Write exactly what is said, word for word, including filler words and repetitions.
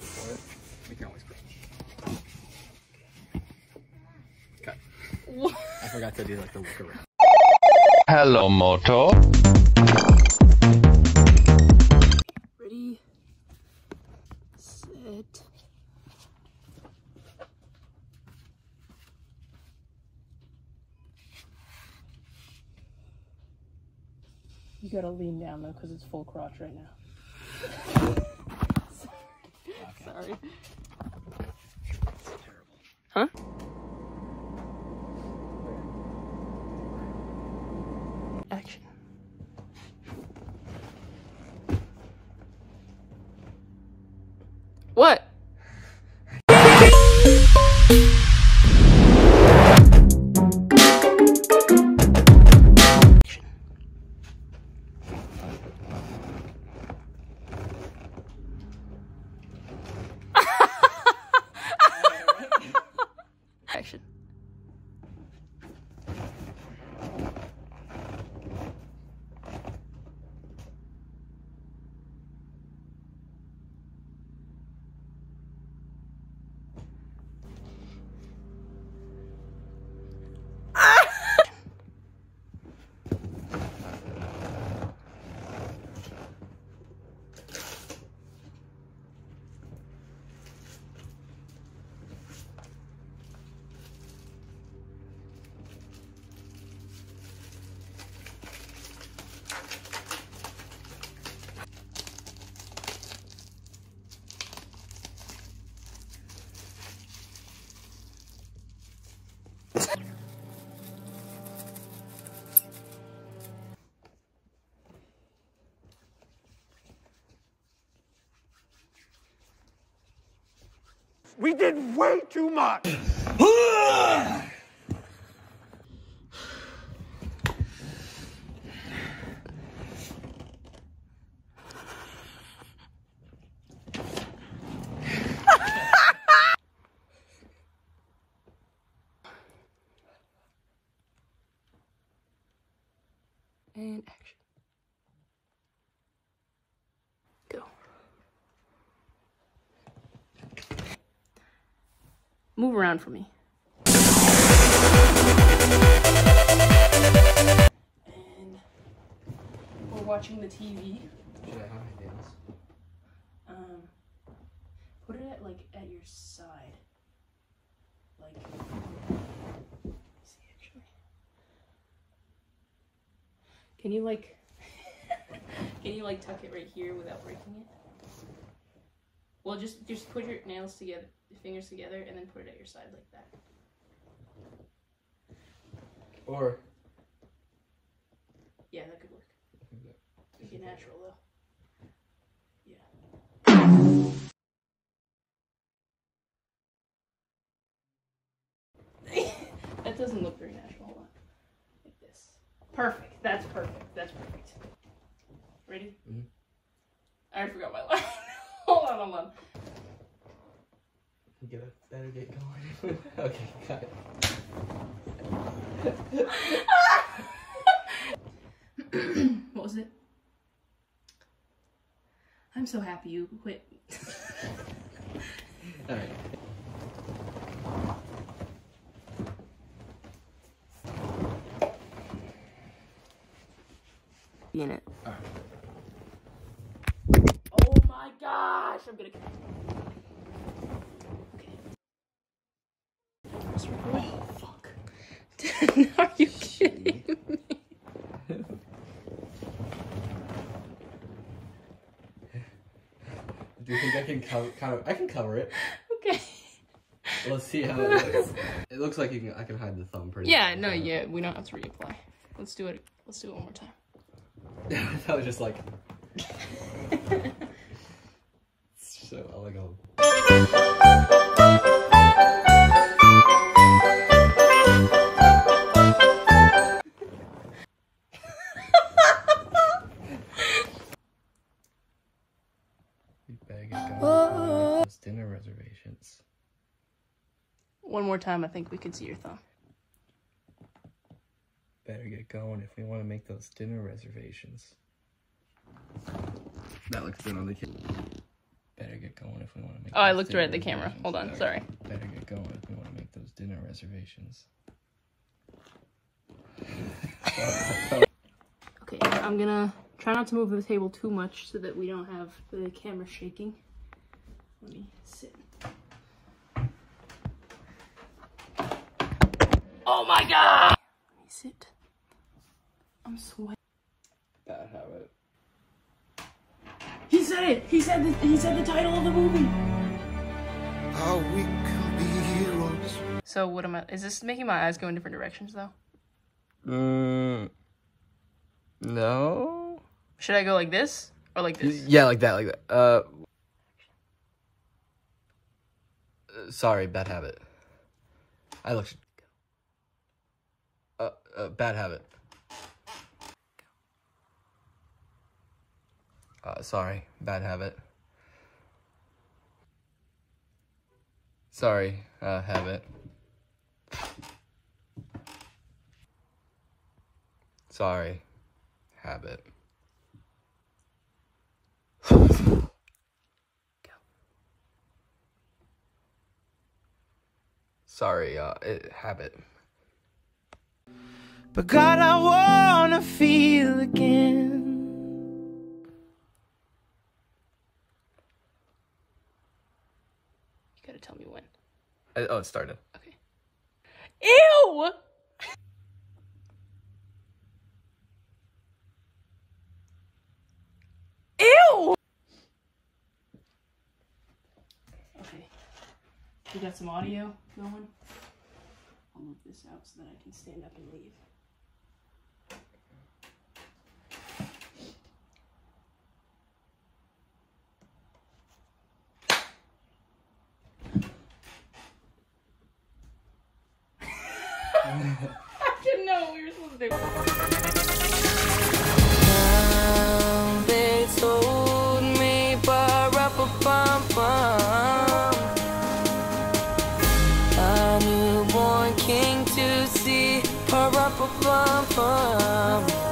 for it. We can always go. Cut. What? I forgot to do like the look around. Hello, Moto. Ready, set. You gotta lean down though, because it's full crotch right now. Sorry. Okay. Sorry. It's terrible. Huh? Action. What? Action. We did way too much! And action. Go. Move around for me. And we're watching the T V. Should I have my nails? Um, put it at like at your side. Like, let me see actually. Can you like, can you like tuck it right here without breaking it? Well, just just put your nails together, your fingers together, and then put it at your side like that. Or Yeah, that could work. Make it natural though. Yeah. That doesn't look very natural. Hold on. Like this. Perfect. That's perfect. That's perfect. Ready? Mm-hmm. I already forgot my line. Hold on, hold on. Get a better get going. Okay, got it. What was it? I'm so happy you quit. Alright. Be in it. Alright. Oh my gosh! I'm gonna. Okay. Press record. Oh fuck. Are you kidding me? Do you think I can cover? Kind of. I can cover it. Okay. Let's see how it looks. It looks like you can. I can hide the thumb pretty. Yeah. well. No. Yeah. We don't have to reapply. Let's do it. Let's do it one more time. That was just like. So I'll like go. We better get going. Those dinner reservations. One more time. I think we can see your thumb. Better get going if we want to make those dinner reservations. That looks good on the kid. better get going if we want to make. Oh, I those looked dinner right at the camera. reservations. Hold on, sorry. Better get going if we want to make those dinner reservations. Okay, I'm gonna try not to move the table too much so that we don't have the camera shaking. Let me sit. Oh my god! Let me sit. I'm sweating. Bad habit. He said it! He said the, he said the title of the movie! How we can be heroes. So what am I, is this making my eyes go in different directions though? Mm, no. Should I go like this? Or like this? Yeah, like that, like that. Uh, sorry, bad habit. I look. Uh, uh, bad habit. Uh, sorry, bad habit. Sorry, uh, habit. Sorry, habit. Sorry, uh, it, habit. But God, I wanna feel again. You gotta tell me when. Uh, oh, it started. Okay. Ew! Ew! Okay. We got some audio going. I'll move this out so that I can stand up and leave. I didn't know what we were supposed to do. They told me, ba-ra-pa-pum-pum, a newborn king to see, ba-ra-pa-pum-pum.